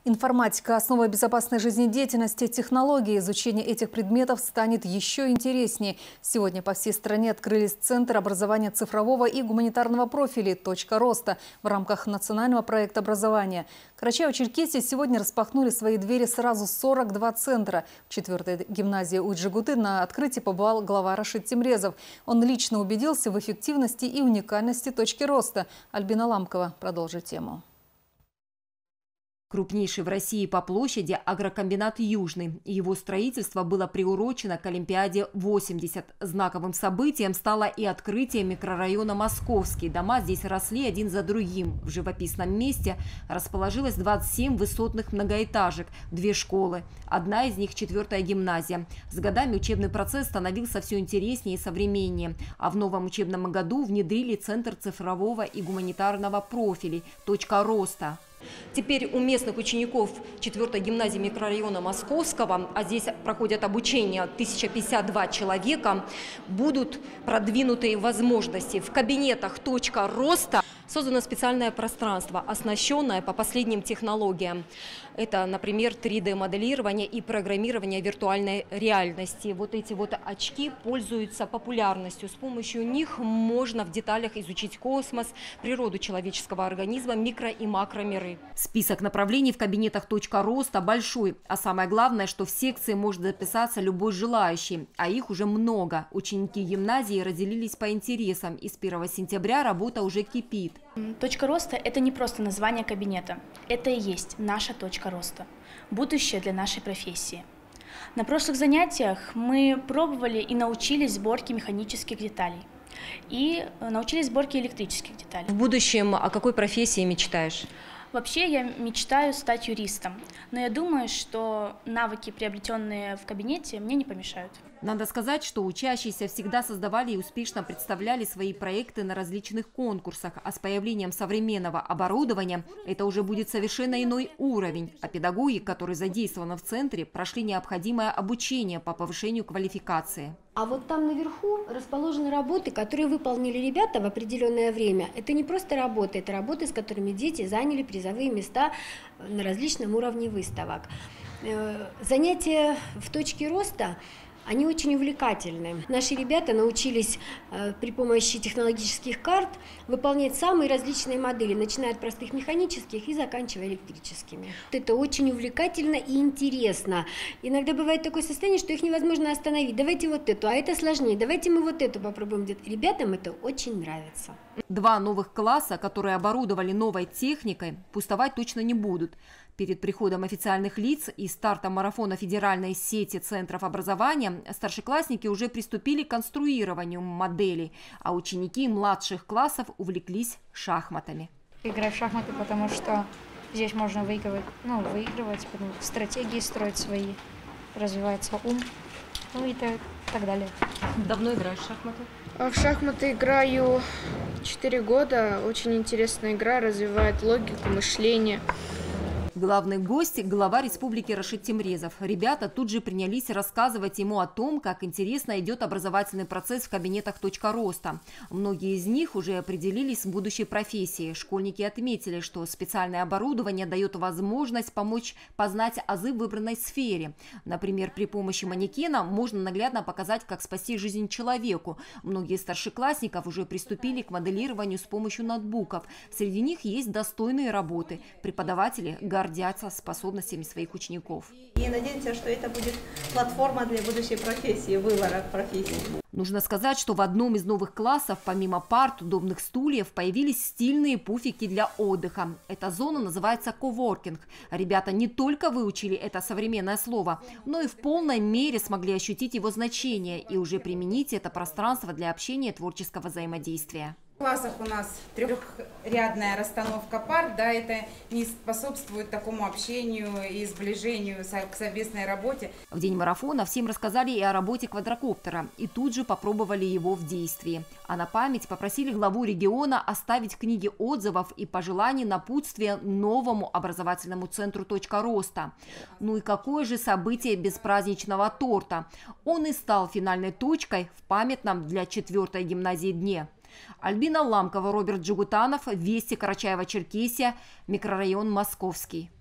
Информатика – основа безопасной жизнедеятельности, технологии. Изучение этих предметов станет еще интереснее. Сегодня по всей стране открылись Центр образования цифрового и гуманитарного профилей «Точка роста» в рамках национального проекта образования. В Карачаево-Черкесии сегодня распахнули свои двери сразу 42 центра. В 4-й гимназии Уйджигуты на открытии побывал глава Рашид Темрезов. Он лично убедился в эффективности и уникальности «Точки роста». Альбина Ламкова продолжит тему. Крупнейший в России по площади агрокомбинат «Южный». Его строительство было приурочено к Олимпиаде-80. Знаковым событием стало и открытие микрорайона Московский. Дома здесь росли один за другим. В живописном месте расположилось 27 высотных многоэтажек, 2 школы. Одна из них – 4-я гимназия. С годами учебный процесс становился все интереснее и современнее. А в новом учебном году внедрили Центр цифрового и гуманитарного профилей «Точка роста». Теперь у местных учеников 4-й гимназии микрорайона Московского, а здесь проходят обучение 1052 человека, будут продвинутые возможности. В кабинетах «Точка роста» создано специальное пространство, оснащенное по последним технологиям. Это, например, 3D-моделирование и программирование виртуальной реальности. Вот эти вот очки пользуются популярностью. С помощью них можно в деталях изучить космос, природу человеческого организма, микро- и макромиры. Список направлений в кабинетах «Точка роста» большой. А самое главное, что в секции может записаться любой желающий. А их уже много. Ученики гимназии разделились по интересам. И с 1 сентября работа уже кипит. Точка роста – это не просто название кабинета. Это и есть наша точка роста. Будущее для нашей профессии. На прошлых занятиях мы пробовали и научились сборке механических деталей. И научились сборке электрических деталей. В будущем о какой профессии мечтаешь? Вообще я мечтаю стать юристом, но я думаю, что навыки, приобретенные в кабинете, мне не помешают. Надо сказать, что учащиеся всегда создавали и успешно представляли свои проекты на различных конкурсах, а с появлением современного оборудования это уже будет совершенно иной уровень. А педагоги, которые задействованы в центре, прошли необходимое обучение по повышению квалификации. А вот там наверху расположены работы, которые выполнили ребята в определенное время. Это не просто работы, это работы, с которыми дети заняли призовые места на различном уровне выставок. Занятия в точке роста, они очень увлекательны. Наши ребята научились при помощи технологических карт выполнять самые различные модели, начиная от простых механических и заканчивая электрическими. Это очень увлекательно и интересно. Иногда бывает такое состояние, что их невозможно остановить. Давайте вот эту, а это сложнее. Давайте мы вот эту попробуем делать. Ребятам это очень нравится. 2 новых класса, которые оборудовали новой техникой, пустовать точно не будут. Перед приходом официальных лиц и стартом марафона федеральной сети центров образования старшеклассники уже приступили к конструированию моделей, а ученики младших классов увлеклись шахматами. Играю в шахматы, потому что здесь можно выигрывать, стратегии строить свои, развивается ум, и так далее. Давно играешь в шахматы? В шахматы играю 4 года. Очень интересная игра, развивает логику, мышление. Главный гость – глава республики Рашид Темрезов. Ребята тут же принялись рассказывать ему о том, как интересно идет образовательный процесс в кабинетах «Точка роста». Многие из них уже определились с будущей профессией. Школьники отметили, что специальное оборудование дает возможность помочь познать азы в выбранной сфере. Например, при помощи манекена можно наглядно показать, как спасти жизнь человеку. Многие из старшеклассников уже приступили к моделированию с помощью ноутбуков. Среди них есть достойные работы. Преподаватели гордятся способностями своих учеников. И надеемся, что это будет платформа для будущей профессии, выбора профессии. Нужно сказать, что в одном из новых классов, помимо парт, удобных стульев, появились стильные пуфики для отдыха. Эта зона называется коворкинг. Ребята не только выучили это современное слово, но и в полной мере смогли ощутить его значение и уже применить это пространство для общения и творческого взаимодействия. В классах у нас трехрядная расстановка пар, это не способствует такому общению и сближению к совместной работе. В день марафона всем рассказали и о работе квадрокоптера, и тут же попробовали его в действии. А на память попросили главу региона оставить книги отзывов и пожеланий напутствия новому образовательному центру «Точка роста». Ну и какое же событие без праздничного торта? Он и стал финальной точкой в памятном для 4-й гимназии дне. Альбина Ламкова, Роберт Джигутанов, Вести, Карачаево-Черкесия, микрорайон Московский.